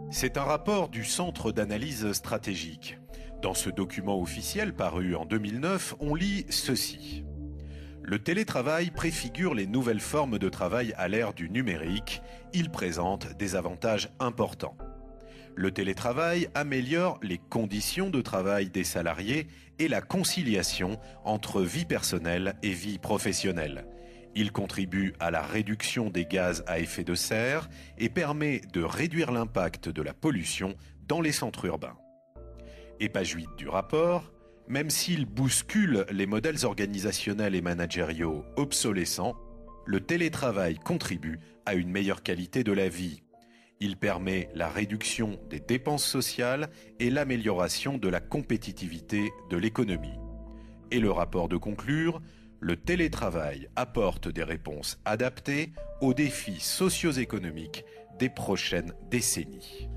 C'est un rapport du Centre d'analyse stratégique. Dans ce document officiel paru en 2009, on lit ceci. Le télétravail préfigure les nouvelles formes de travail à l'ère du numérique. Il présente des avantages importants. Le télétravail améliore les conditions de travail des salariés et la conciliation entre vie personnelle et vie professionnelle. Il contribue à la réduction des gaz à effet de serre et permet de réduire l'impact de la pollution dans les centres urbains. Et page 8 du rapport, même s'il bouscule les modèles organisationnels et managériaux obsolescents, le télétravail contribue à une meilleure qualité de la vie. Il permet la réduction des dépenses sociales et l'amélioration de la compétitivité de l'économie. Et le rapport de conclure, le télétravail apporte des réponses adaptées aux défis socio-économiques des prochaines décennies.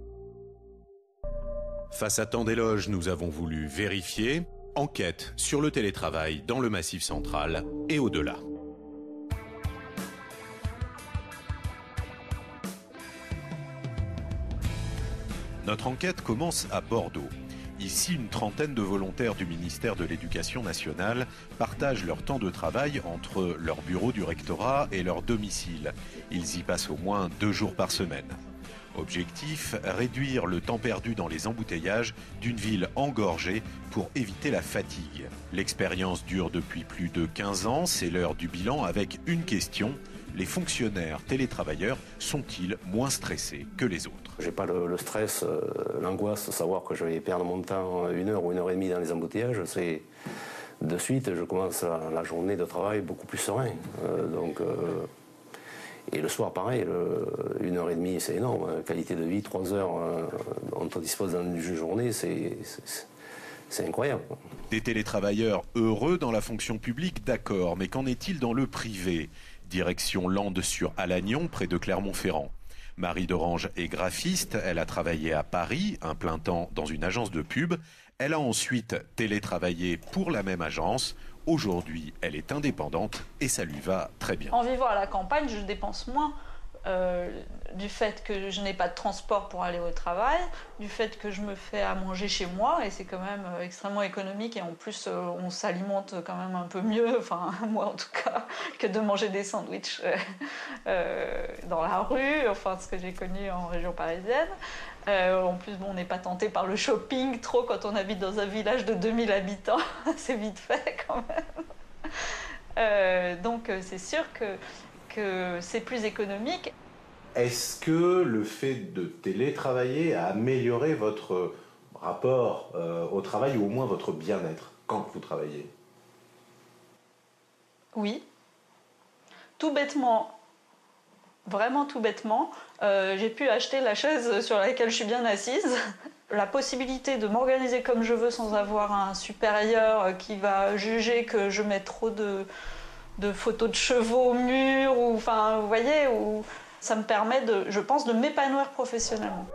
Face à tant d'éloges, nous avons voulu vérifier. Enquête sur le télétravail dans le Massif central et au-delà. Notre enquête commence à Bordeaux. Ici, une trentaine de volontaires du ministère de l'Éducation nationale partagent leur temps de travail entre leur bureau du rectorat et leur domicile. Ils y passent au moins 2 jours par semaine. Objectif, réduire le temps perdu dans les embouteillages d'une ville engorgée pour éviter la fatigue. L'expérience dure depuis plus de 15 ans, c'est l'heure du bilan avec une question. Les fonctionnaires télétravailleurs sont-ils moins stressés que les autres? J'ai pas le stress, l'angoisse de savoir que je vais perdre mon temps 1 heure ou 1 heure et demie dans les embouteillages. C'est de suite, je commence la journée de travail beaucoup plus serein. Et le soir, pareil, 1 heure et demie, c'est énorme. Qualité de vie, 3 heures, on te dispose dans une journée, c'est incroyable. Des télétravailleurs heureux dans la fonction publique, d'accord, mais qu'en est-il dans le privé? Direction Landes sur Alagnon, près de Clermont-Ferrand. Marie Dorange est graphiste, elle a travaillé à Paris, un plein temps dans une agence de pub. Elle a ensuite télétravaillé pour la même agence. Aujourd'hui, elle est indépendante et ça lui va très bien. En vivant à la campagne, je dépense moins du fait que je n'ai pas de transport pour aller au travail, du fait que je me fais à manger chez moi et c'est quand même extrêmement économique et en plus on s'alimente quand même un peu mieux, enfin moi en tout cas, que de manger des sandwichs dans la rue, enfin ce que j'ai connu en région parisienne. En plus, bon, on n'est pas tenté par le shopping trop quand on habite dans un village de 2000 habitants, c'est vite fait quand même. Donc c'est sûr que c'est plus économique. Est-ce que le fait de télétravailler a amélioré votre rapport au travail ou au moins votre bien-être quand vous travaillez? Oui. Tout bêtement, vraiment tout bêtement, j'ai pu acheter la chaise sur laquelle je suis bien assise. La possibilité de m'organiser comme je veux sans avoir un supérieur qui va juger que je mets trop de photos de chevaux au mur, ou enfin, vous voyez, où ça me permet, je pense, de m'épanouir professionnellement.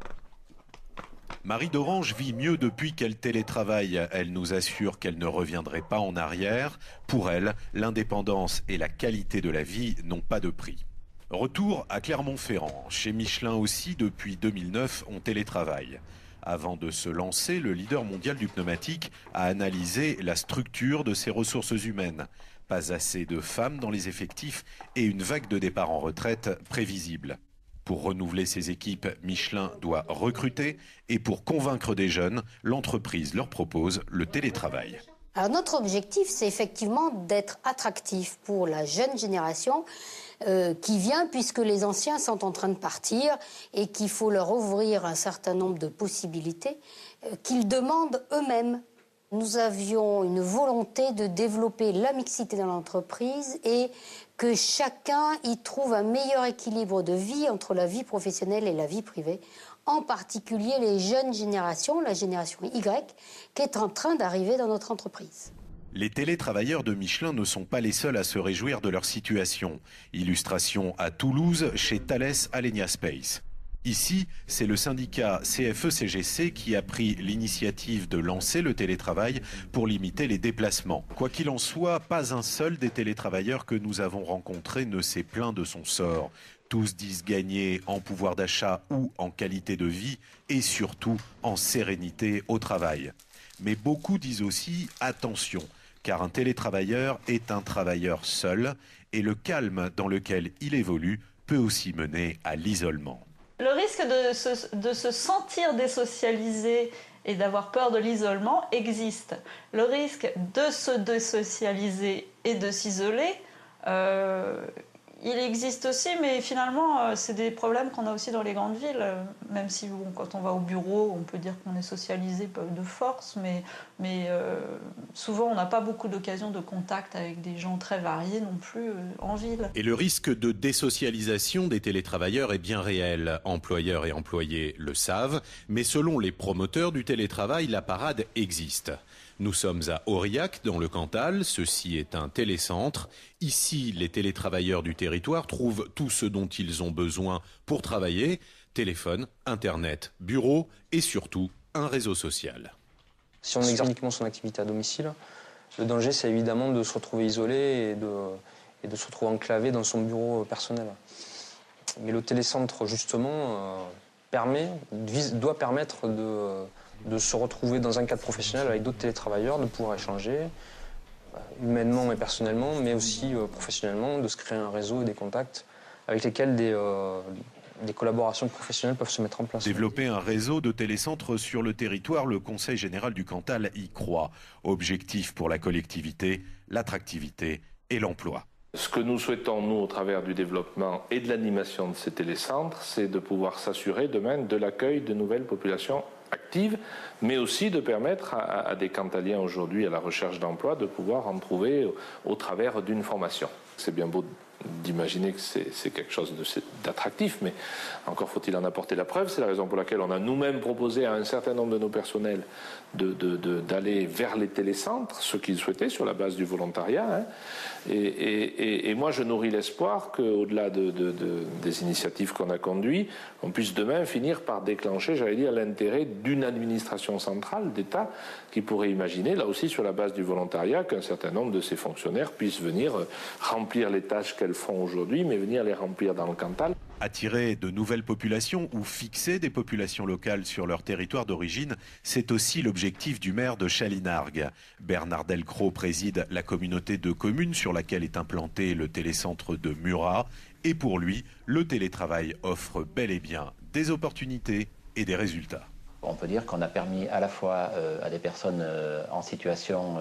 Marie Dorange vit mieux depuis qu'elle télétravaille. Elle nous assure qu'elle ne reviendrait pas en arrière. Pour elle, l'indépendance et la qualité de la vie n'ont pas de prix. Retour à Clermont-Ferrand. Chez Michelin aussi, depuis 2009, on télétravaille. Avant de se lancer, le leader mondial du pneumatique a analysé la structure de ses ressources humaines. Pas assez de femmes dans les effectifs et une vague de départ en retraite prévisible. Pour renouveler ses équipes, Michelin doit recruter et pour convaincre des jeunes, l'entreprise leur propose le télétravail. Alors notre objectif, c'est effectivement d'être attractif pour la jeune génération qui vient, puisque les anciens sont en train de partir et qu'il faut leur ouvrir un certain nombre de possibilités qu'ils demandent eux-mêmes. Nous avions une volonté de développer la mixité dans l'entreprise et que chacun y trouve un meilleur équilibre de vie entre la vie professionnelle et la vie privée, en particulier les jeunes générations, la génération Y, qui est en train d'arriver dans notre entreprise. Les télétravailleurs de Michelin ne sont pas les seuls à se réjouir de leur situation. Illustration à Toulouse, chez Thales Alenia Space. Ici, c'est le syndicat CFE-CGC qui a pris l'initiative de lancer le télétravail pour limiter les déplacements. Quoi qu'il en soit, pas un seul des télétravailleurs que nous avons rencontrés ne s'est plaint de son sort. Tous disent gagner en pouvoir d'achat ou en qualité de vie et surtout en sérénité au travail. Mais beaucoup disent aussi attention, car un télétravailleur est un travailleur seul et le calme dans lequel il évolue peut aussi mener à l'isolement. Le risque de se sentir désocialisé et d'avoir peur de l'isolement existe. Le risque de se désocialiser et de s'isoler, il existe aussi, mais finalement, c'est des problèmes qu'on a aussi dans les grandes villes. Même si, bon, quand on va au bureau, on peut dire qu'on est socialisé de force, mais souvent, on n'a pas beaucoup d'occasions de contact avec des gens très variés non plus en ville. Et le risque de désocialisation des télétravailleurs est bien réel. Employeurs et employés le savent, mais selon les promoteurs du télétravail, la parade existe. Nous sommes à Aurillac, dans le Cantal. Ceci est un télécentre. Ici, les télétravailleurs du territoire trouvent tout ce dont ils ont besoin pour travailler. Téléphone, Internet, bureau et surtout un réseau social. Si on exerce uniquement son activité à domicile, le danger, c'est évidemment de se retrouver isolé et de se retrouver enclavé dans son bureau personnel. Mais le télécentre, justement, doit permettre de se retrouver dans un cadre professionnel avec d'autres télétravailleurs, de pouvoir échanger humainement et personnellement, mais aussi professionnellement, de se créer un réseau et des contacts avec lesquels des collaborations professionnelles peuvent se mettre en place. Développer un réseau de télécentres sur le territoire, le Conseil général du Cantal y croit. Objectif pour la collectivité, l'attractivité et l'emploi. Ce que nous souhaitons, nous, au travers du développement et de l'animation de ces télécentres, c'est de pouvoir s'assurer demain de l'accueil de nouvelles populations actives, mais aussi de permettre à des Cantaliens aujourd'hui à la recherche d'emploi de pouvoir en trouver au travers d'une formation. C'est bien beau d'imaginer que c'est quelque chose d'attractif, mais encore faut-il en apporter la preuve. C'est la raison pour laquelle on a nous-mêmes proposé à un certain nombre de nos personnels d'aller vers les télécentres, ce qu'ils souhaitaient sur la base du volontariat. Et moi, je nourris l'espoir qu'au-delà des initiatives qu'on a conduites, on puisse demain finir par déclencher, j'allais dire, l'intérêt d'une administration centrale d'État qui pourrait imaginer, là aussi sur la base du volontariat, qu'un certain nombre de ces fonctionnaires puissent venir remplir les tâches qu'elles font aujourd'hui, mais venir les remplir dans le Cantal. Attirer de nouvelles populations ou fixer des populations locales sur leur territoire d'origine, c'est aussi l'objectif du maire de Chalinargues. Bernard Delcros préside la communauté de communes sur laquelle est implanté le télécentre de Murat. Et pour lui, le télétravail offre bel et bien des opportunités et des résultats. On peut dire qu'on a permis à la fois à des personnes en situation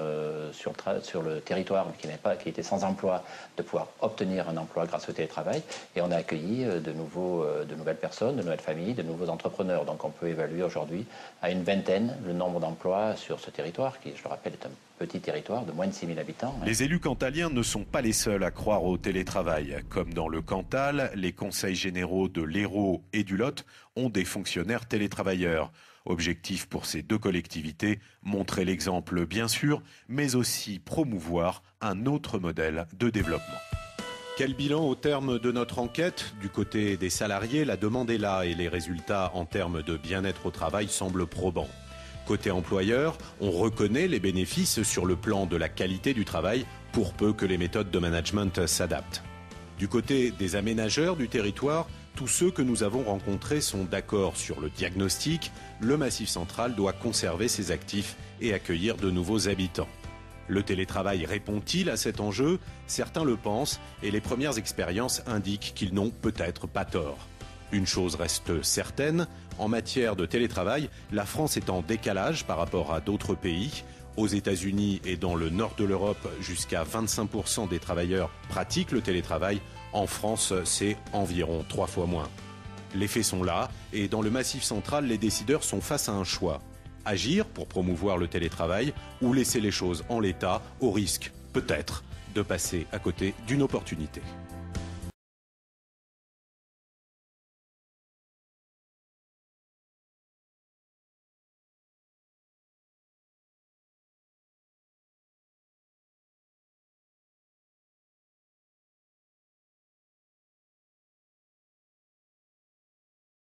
sur le territoire qui étaient sans emploi de pouvoir obtenir un emploi grâce au télétravail, et on a accueilli de nouvelles personnes, de nouvelles familles, de nouveaux entrepreneurs. Donc on peut évaluer aujourd'hui à une vingtaine le nombre d'emplois sur ce territoire qui, je le rappelle, est un petit territoire de moins de 6000 habitants. Les élus cantaliens ne sont pas les seuls à croire au télétravail. Comme dans le Cantal, les conseils généraux de l'Hérault et du Lot ont des fonctionnaires télétravailleurs. Objectif pour ces deux collectivités, montrer l'exemple bien sûr, mais aussi promouvoir un autre modèle de développement. Quel bilan au terme de notre enquête? Du côté des salariés, la demande est là et les résultats en termes de bien-être au travail semblent probants. Côté employeur, on reconnaît les bénéfices sur le plan de la qualité du travail, pour peu que les méthodes de management s'adaptent. Du côté des aménageurs du territoire, tous ceux que nous avons rencontrés sont d'accord sur le diagnostic. Le Massif central doit conserver ses actifs et accueillir de nouveaux habitants. Le télétravail répond-il à cet enjeu? Certains le pensent et les premières expériences indiquent qu'ils n'ont peut-être pas tort. Une chose reste certaine, en matière de télétravail, la France est en décalage par rapport à d'autres pays. Aux États-Unis et dans le nord de l'Europe, jusqu'à 25% des travailleurs pratiquent le télétravail. En France, c'est environ 3 fois moins. Les faits sont là et dans le Massif central, les décideurs sont face à un choix. Agir pour promouvoir le télétravail ou laisser les choses en l'état au risque, peut-être, de passer à côté d'une opportunité.